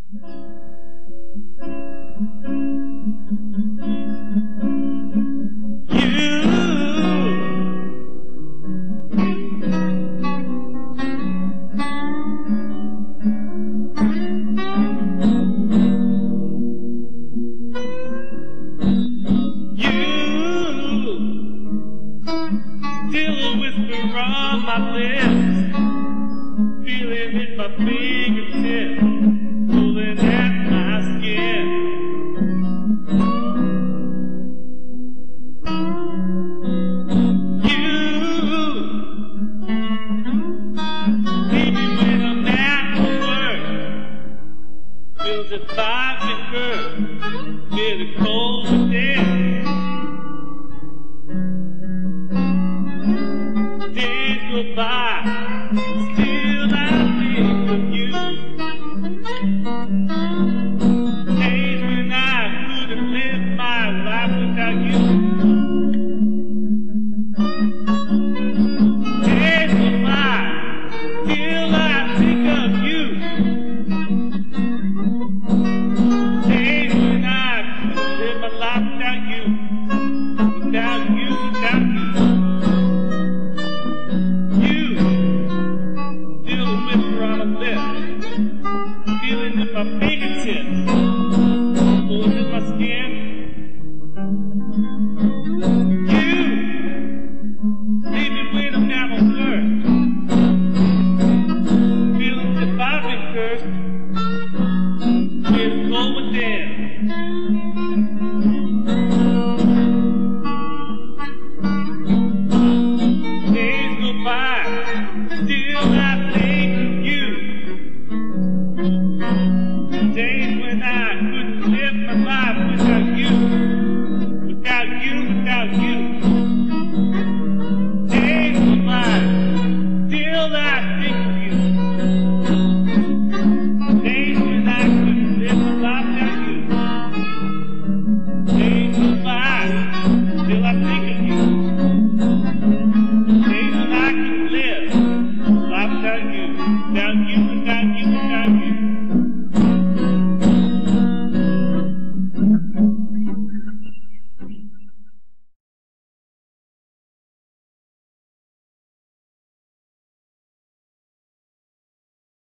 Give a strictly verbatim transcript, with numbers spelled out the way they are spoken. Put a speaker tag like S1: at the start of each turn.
S1: Still a whisper on my lips, feeling it my fingertips, pulling at my skin. You, maybe when I'm at work, feels it five and curve, feel it cold and dead. Days go by, still I think of you. Days when I couldn't live my life without you. Days go by, still I think of you. Days when I couldn't live my life without you. Without you, without you. Feeling in my fingertips, pulling in my skin. You, maybe when I'm down on earth, feeling as if I've been cursed, feeling cold within. Days go by, still I think of you. Days when I couldn't live my life without you, without you, without you. Days go by, still I think of you. Days when I couldn't live my life without you. Days go by, still I think of you.